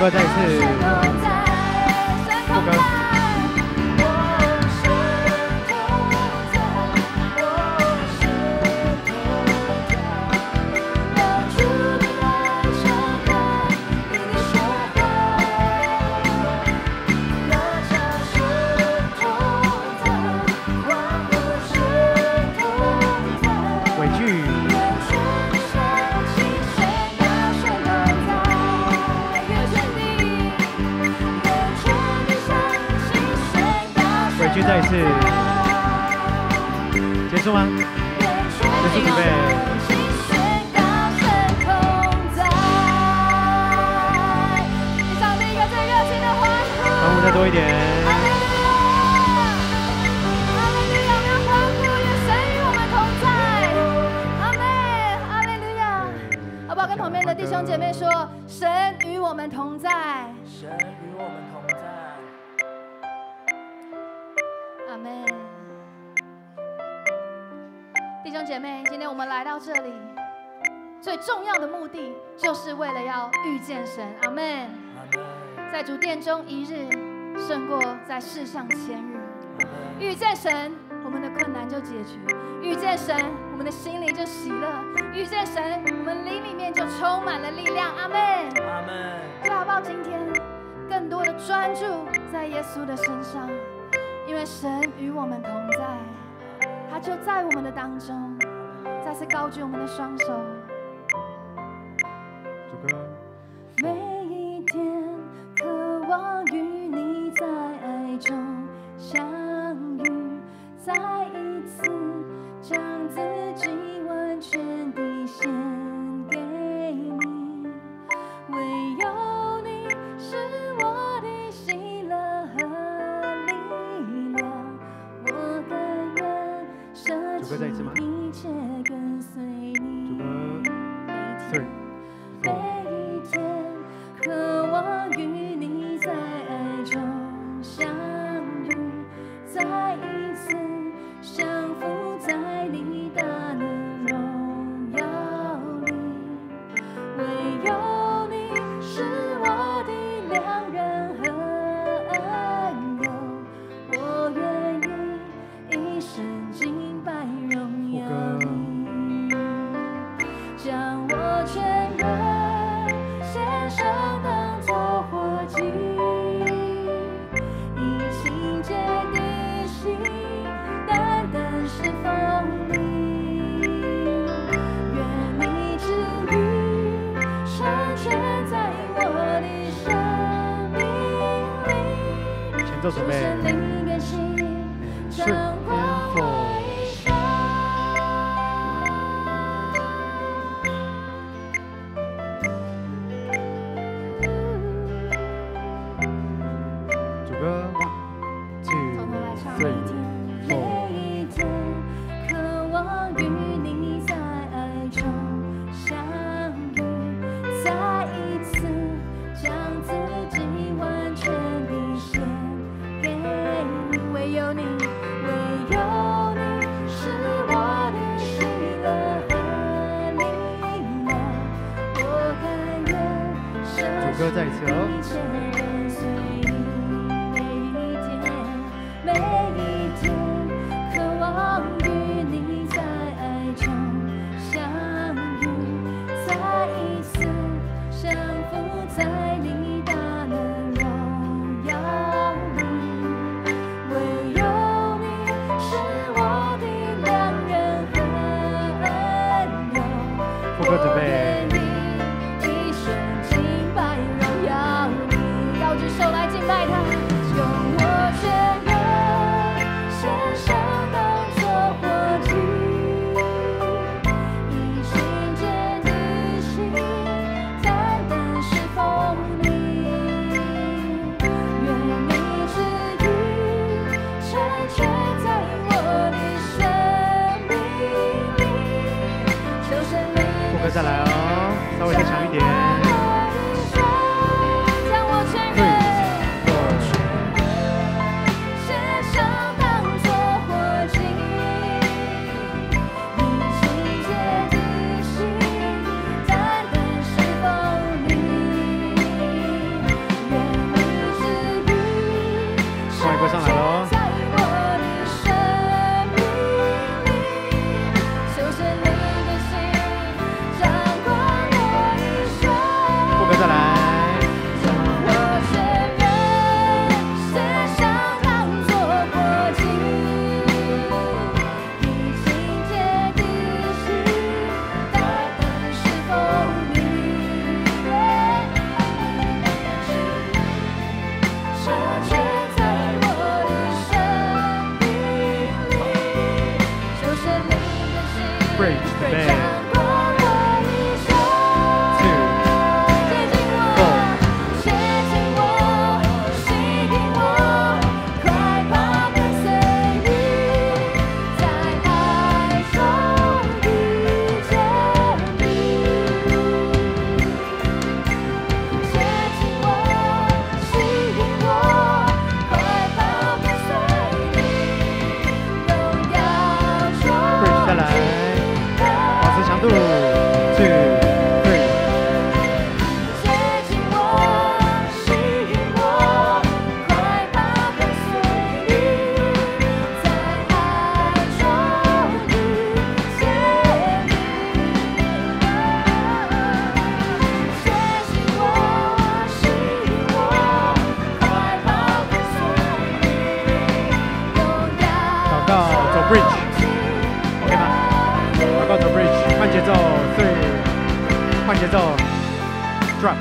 歌再一次，副歌。再一次结束吗？结束，准备。让我们再多一点。 哈利路亚！我们要欢呼，因为神与我们同在。阿门，哈利路亚！好不好？跟旁边的弟兄姐妹说，神与我们同在。 神与我们同在。 阿门。弟兄姐妹，今天我们来到这里，最重要的目的就是为了要遇见神。阿门。在主殿中一日，胜过在世上千日。遇见神，我们的困难就解决；遇见神，我们的心里就喜乐；遇见神，我们灵里面就充满了力量。阿门。 阿门。 就好不好？今天更多的专注在耶稣的身上。因为神与我们同在，他就在我们的当中。再次高举我们的双手。 主歌。 每一天渴望与你在爱中相遇，再一次将自己完全地献给你，唯有你是我的喜乐和力量，我甘愿舍弃一切跟随你。每一天渴望与你在爱中相遇，再一次降服在你大能荣耀里，唯有你是我的良人和恩友，我愿意一生敬拜荣耀你，将我全人献上当作活祭，以清洁的心单单侍奉你，愿你旨意成全在我的生命里， 前奏准备。 神灵更新，掌管回声。 主歌 1, 2, 3, 每一天渴望与你在爱中相遇，再一次将自己完全地献给你，唯有你，唯有你是我的喜乐和力量，我甘愿舍主歌再一次哦。 弃一切跟随你。每一天渴望与你在爱中相遇，再一次降服在你大能荣耀里，唯有你是我的良人和恩友， 副歌准备。 我愿意一生敬拜荣耀你，高举手来敬拜他，用我全人献上当作活祭，以清洁的心单单侍奉你，愿你旨意成全在我的生命里，求神灵副歌再来哦，稍微再强一点。 将我全人献上当作活祭，以清洁的心单单侍奉你， 慢节奏 ，drop。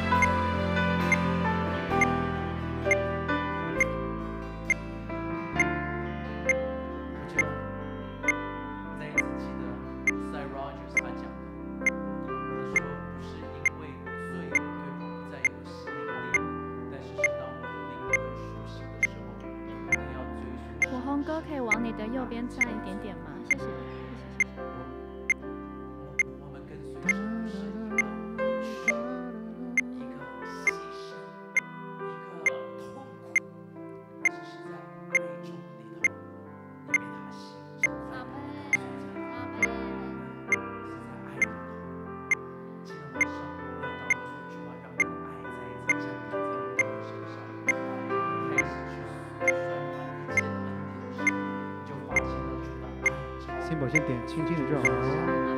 哥可以往你的右边站一点点吗？谢谢。 我们跟随神是一个牺牲，一个痛苦，只是在爱中里头，你被他吸引。阿门，阿门。是在爱里头。今天晚上我要祷告说，主啊，让你的爱再一次降临在我们身上，开始去酸一切的恩典。 心宝先点轻轻的就好。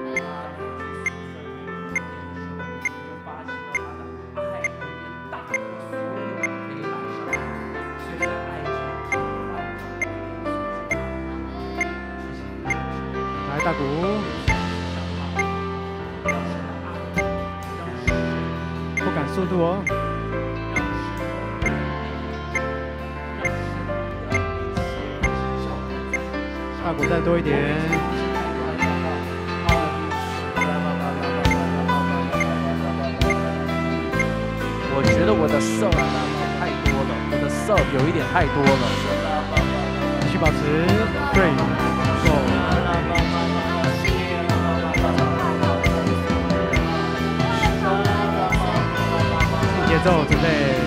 来大鼓，不赶速度哦。大鼓再多一点。 我觉得我的色太多了，我的色有一点太多了。 继续保持 ，3、4。节奏准备。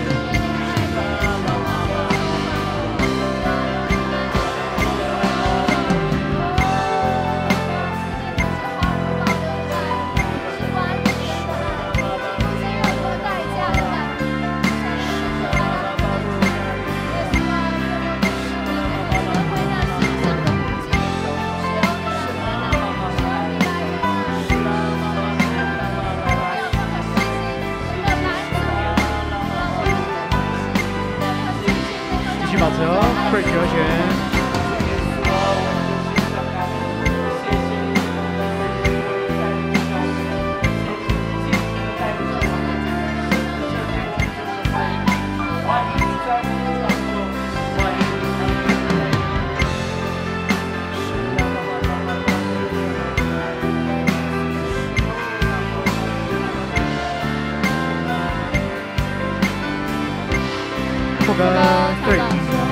保持哦 ，bridge 和弦。副歌对。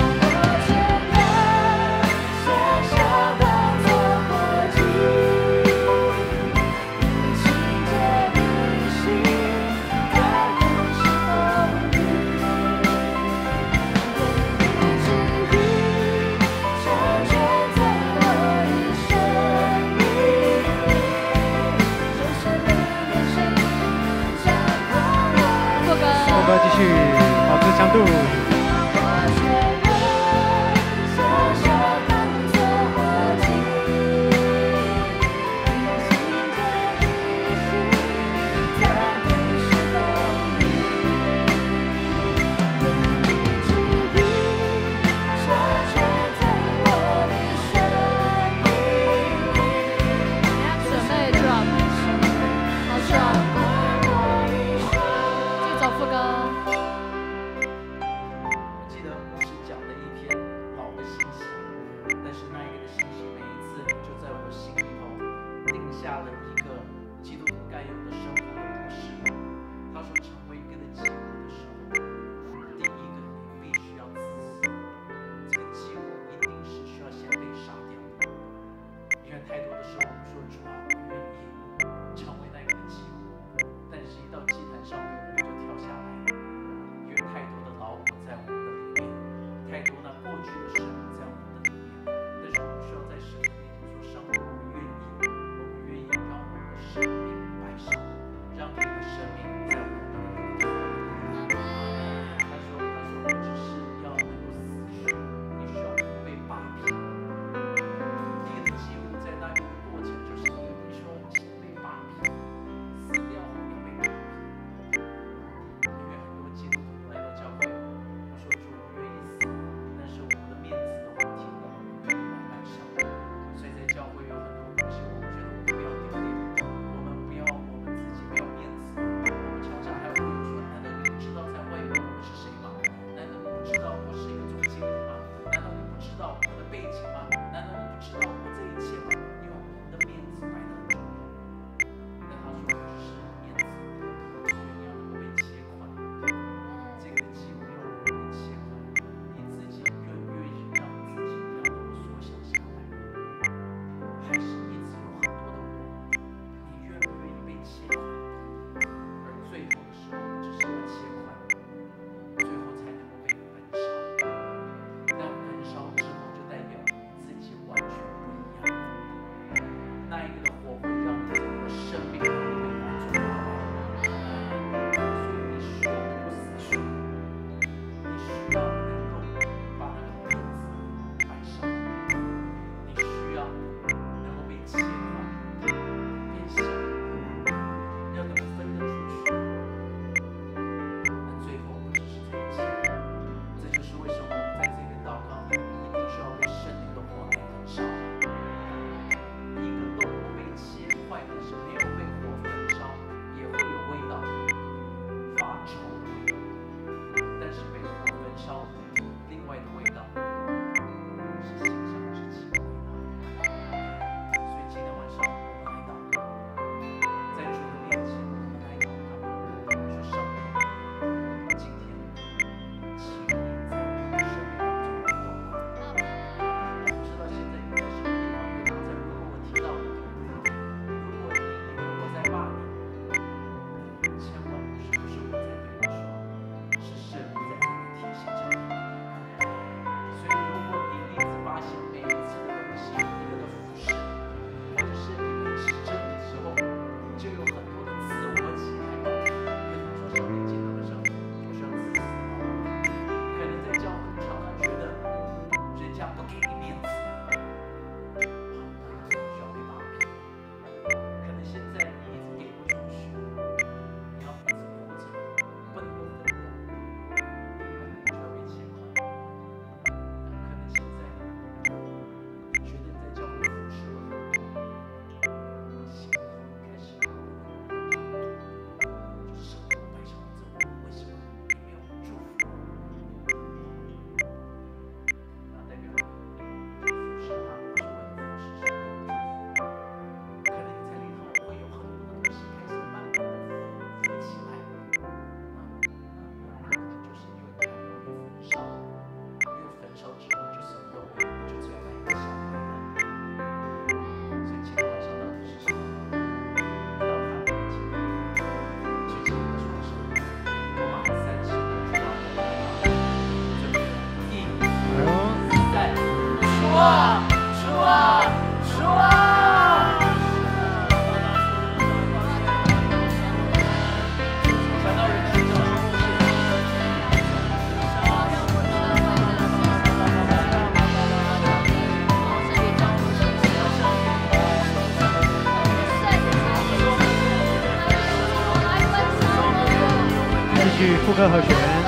继续保持强度。 切块，而最后的时候不只是要切块，最后才能够被焚烧。但焚烧之后，就代表自己完全不一样。那一个的火会让你整个生命能够被满足过来。所以你说不死去，你需要能够把那个钉子摆上，你需要能够被切块变小，要能够分得出去。那最后不只是这一切，这就是为什么我们在这边祷告，你一定需要被圣灵的火来焚烧。一个都不被切块，但是没有被火焚烧，也会有味道，发臭的味道。但是被火焚烧，另外的味道是馨香之气的味道。所以今天晚上我们来祷告，在主的面前我们来祷告，说上帝，今天请你在我们生命当中来动工。我不知道现在你在什么地方，就刚才如果我提到的，如果你以为我在骂你，千万不是我在对你说，是圣灵在这里提醒着你。所以如果你一直发现每一次的东西，你们的服侍，或者是你们指正的时候，就有很多的自我期待，跟他说上帝今天晚上我需要自私。可能在教会常常觉得人家不给你面子，好，那需要被骂平。可能现在你一直给不出去，你要一直活着，不能够分掉，可能你需要被切块。可能现在你觉得你在教会服侍了很多，心里头开始有就是神白长走，为什么你没有祝福我？那代表你服侍他不是为了服侍，是为了祝福。可能你在里头会有很多的东西开始慢慢的浮起来，那可能就是因为还没有被焚烧，因为焚烧之后就什么都没有，就只有那一个小灰暗。所以今天晚上到底是什么？到他面前，去请他说什么？罗马30的主要准备了1、3，主啊，主啊，主啊！想到人的心中继续副歌和弦。